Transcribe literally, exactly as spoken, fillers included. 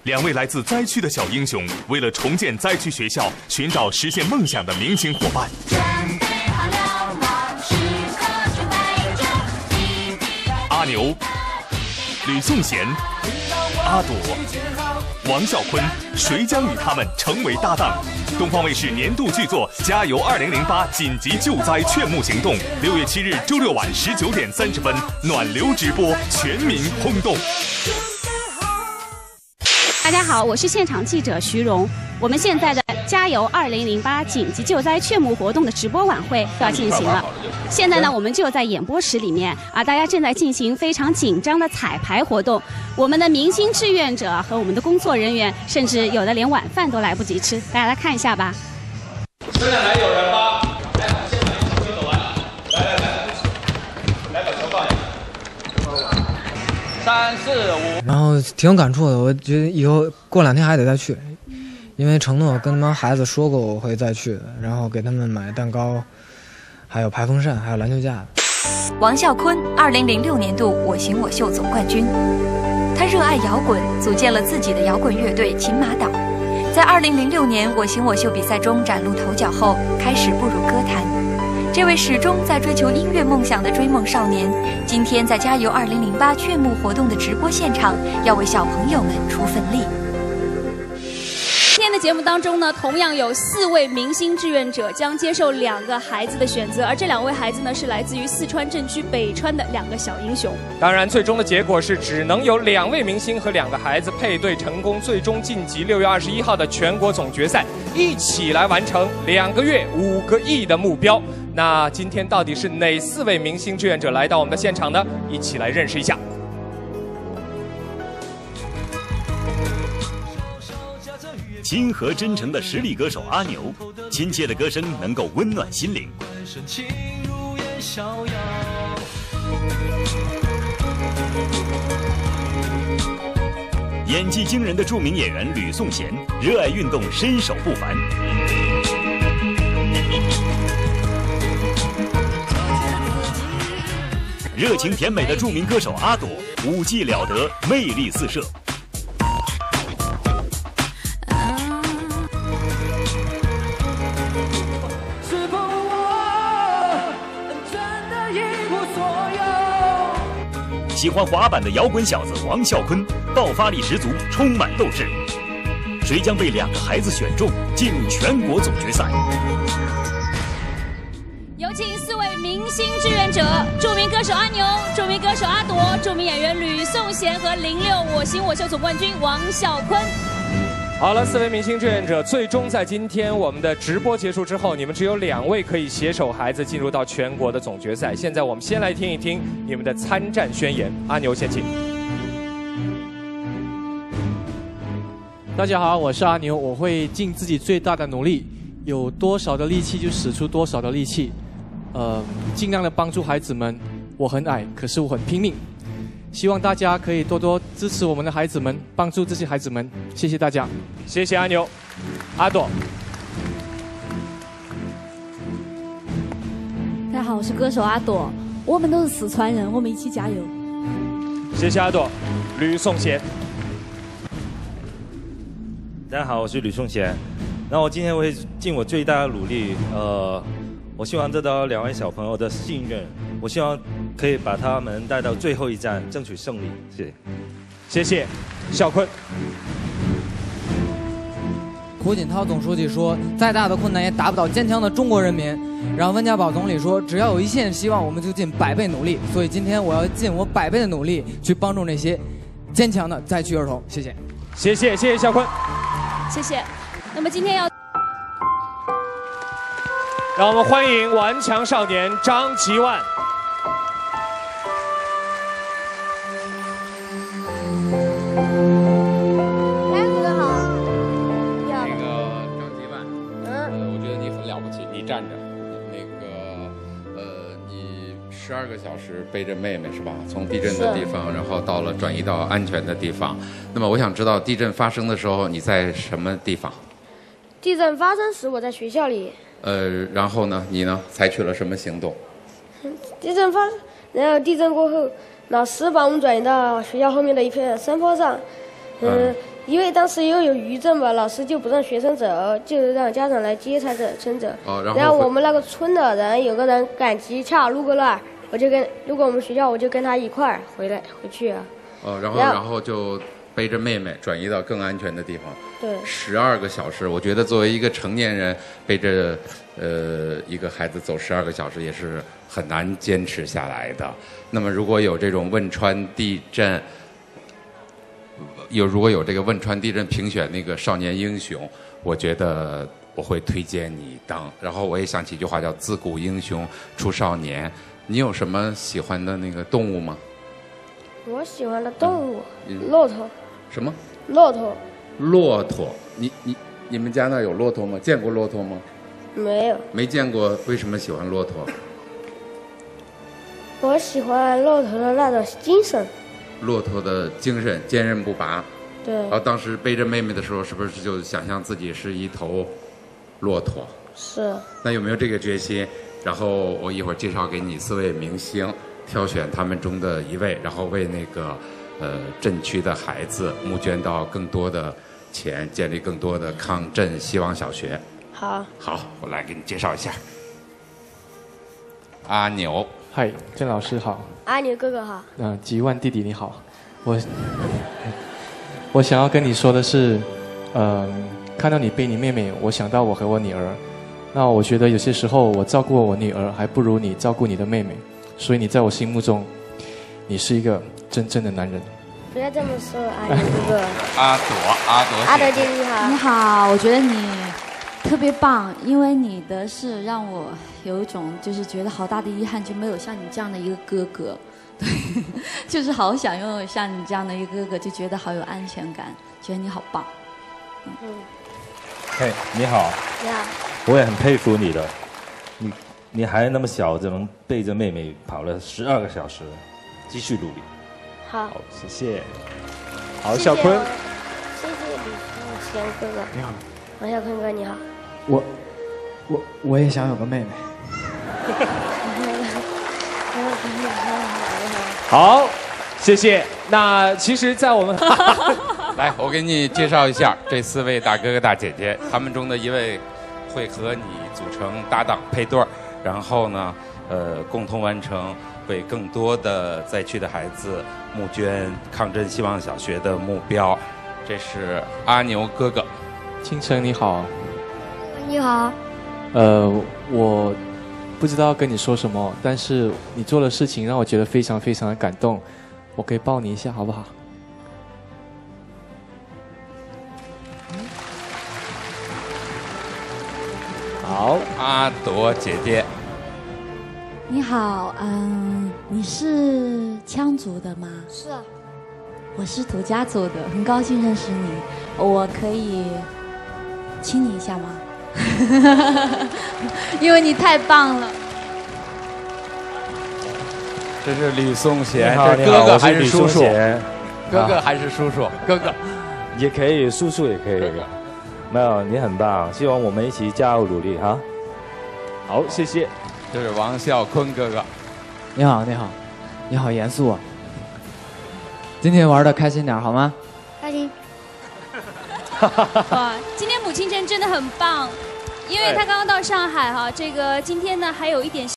两位来自灾区的小英雄，为了重建灾区学校，寻找实现梦想的明星伙伴。准备好了吗？时刻准备着。阿牛、吕颂贤、阿朵、王啸坤，谁将与他们成为搭档？东方卫视年度剧作《加油二零零八》紧急救灾劝募行动，六月七日周六晚十九点三十分暖流直播，全民轰动。 大家好，我是现场记者徐荣。我们现在的加油二零零八紧急救灾劝募活动的直播晚会要进行了。现在呢，我们就在演播室里面啊，大家正在进行非常紧张的彩排活动。我们的明星志愿者和我们的工作人员，甚至有的连晚饭都来不及吃。大家来看一下吧。 现在还有人吗？来，先把一球走完。来来来，来把球放下。三四五。 然后挺有感触的，我觉得以后过两天还得再去，因为承诺跟他们孩子说过我会再去的，然后给他们买蛋糕，还有排风扇，还有篮球架。 王啸坤，二零零六年度我行我秀总冠军。他热爱摇滚，组建了自己的摇滚乐队秦马岛。在二零零六年我行我秀比赛中崭露头角后，开始步入歌坛。这位始终在追求音乐梦想的追梦少年，今天在加油二零零八劝募活动的直播现场，要为小朋友们出份力。 今天的节目当中呢，同样有四位明星志愿者将接受两个孩子的选择，而这两位孩子呢，是来自于四川镇区北川的两个小英雄。 当然，最终的结果是只能有两位明星和两个孩子配对成功，最终晋级六月二十一号的全国总决赛，一起来完成两个月五个亿的目标。那今天到底是哪四位明星志愿者来到我们的现场呢？一起来认识一下。 亲和真诚的实力歌手阿牛，亲切的歌声能够温暖心灵。演技惊人的著名演员吕颂贤，热爱运动，身手不凡。热情甜美的著名歌手阿朵，舞技了得，魅力四射。喜欢滑板的摇滚小子王啸坤，爆发力十足，充满斗志。谁将被两个孩子选中，进入全国总决赛？ 有请四位明星志愿者：著名歌手阿牛、著名歌手阿朵、著名演员吕颂贤和零六我行我秀总冠军王啸坤。 好了，四位明星志愿者，最终在今天我们的直播结束之后，你们只有两位可以携手孩子进入到全国的总决赛。现在我们先来听一听你们的参战宣言。阿牛先请。 大家好，我是阿牛，我会尽自己最大的努力，有多少的力气就使出多少的力气，呃，尽量的帮助孩子们。我很矮，可是我很拼命。希望大家可以多多支持我们的孩子们，帮助这些孩子们。谢谢大家， 谢谢阿牛。阿朵， 大家好，我是歌手阿朵，我们都是四川人，我们一起加油。 谢谢阿朵。吕颂贤， 大家好，我是吕颂贤。那我今天会尽我最大的努力，呃，我希望得到两位小朋友的信任，我希望可以把他们带到最后一站，争取胜利。谢谢。 谢谢。啸坤。 胡锦涛总书记说，再大的困难也打不倒坚强的中国人民。然后温家宝总理说，只要有一线希望，我们就尽百倍努力。所以今天我要尽我百倍的努力，去帮助那些坚强的灾区儿童。谢谢。 谢谢，谢谢啸坤。 谢谢。那么今天要。 让我们欢迎顽强少年张琪万。 来，主持人好。 那个张琪万，嗯，呃，我觉得你很了不起，你站着，那个，呃，你十二个小时背着妹妹是吧？从地震的地方，然后到了转移到安全的地方。那么我想知道，地震发生的时候你在什么地方？ 地震发生时我在学校里。 呃，然后呢？你呢？采取了什么行动？ 地震发，然后地震过后，老师把我们转移到学校后面的一片山坡上。嗯， 因为当时又有余震嘛，老师就不让学生走，就让家长来接才走先走。 哦，然后然后我们那个村的人有个人赶集恰好路过那儿，我就跟路过我们学校，我就跟他一块儿回来回去啊。 哦，然后然后就背着妹妹转移到更安全的地方。 对。 十二个小时，我觉得作为一个成年人背着呃一个孩子走十二个小时也是很难坚持下来的。那么如果有这种汶川地震。有如果有这个汶川地震评选那个少年英雄，我觉得我会推荐你当。然后我也想起一句话叫“自古英雄出少年”。你有什么喜欢的那个动物吗？ 我喜欢的动物， 嗯、 骆驼。 什么？ 骆驼。 骆驼，你你你们家那有骆驼吗？见过骆驼吗？ 没有。 没见过，为什么喜欢骆驼？ 我喜欢骆驼的那种精神。 骆驼的精神坚韧不拔。 对。 然后当时背着妹妹的时候，是不是就想象自己是一头骆驼？ 是。 那有没有这个决心？然后我一会儿介绍给你四位明星，挑选他们中的一位，然后为那个呃震区的孩子募捐到更多的钱，建立更多的抗震希望小学。 好。 好，我来给你介绍一下。阿牛。 嗨，郑老师好。 阿牛哥哥好。 嗯、呃，吉万弟弟你好。我我想要跟你说的是，嗯、呃，看到你背你妹妹，我想到我和我女儿。那我觉得有些时候我照顾我女儿，还不如你照顾你的妹妹。所以你在我心目中，你是一个真正的男人。 不要这么说，阿牛哥哥。 阿朵，阿朵。 阿朵姐你好。 你好，我觉得你特别棒，因为你的是让我有一种就是觉得好大的遗憾，就没有像你这样的一个哥哥。对，就是好想拥有像你这样的一个哥哥，就觉得好有安全感，觉得你好棒。 嗯。 嘿，你好。 你好。 我也很佩服你的，你你还那么小，就能背着妹妹跑了十二个小时，继续努力。 好。 好，谢谢。 好，小坤。 谢谢李富贤哥哥。 你好。 王小坤哥你好。 我我我也想有个妹妹。 好，谢谢。那其实，在我们来，我给你介绍一下这四位大哥哥大姐姐，他们中的一位会和你组成搭档配对儿，然后呢，呃，共同完成为更多的灾区的孩子募捐抗震希望小学的目标。这是阿牛哥哥。 清晨你好。 你好。 呃，我不知道跟你说什么，但是你做的事情让我觉得非常非常的感动，我可以抱你一下好不好？ 好，阿朵姐姐。 你好，嗯，你是羌族的吗？ 是啊。 我是土家族的，很高兴认识你。我可以亲你一下吗？因为你太棒了。 这是吕颂贤， 这哥哥还是叔叔？ 哥哥还是叔叔？哥哥也可以，叔叔也可以。没有，你很棒，希望我们一起加油努力哈。好，谢谢。 这是王啸坤哥哥。 你好，你好，你好严肃啊。今天玩的开心点好吗？ 开心。 哇，今天母亲节真的很棒，因为他刚刚到上海哈，这个今天呢还有一点。